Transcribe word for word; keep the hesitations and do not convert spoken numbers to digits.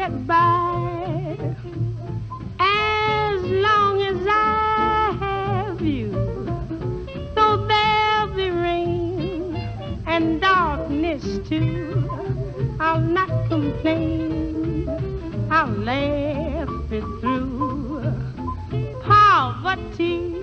get by. As long as I have you, though there'll be rain and darkness too, I'll not complain, I'll laugh it through. Poverty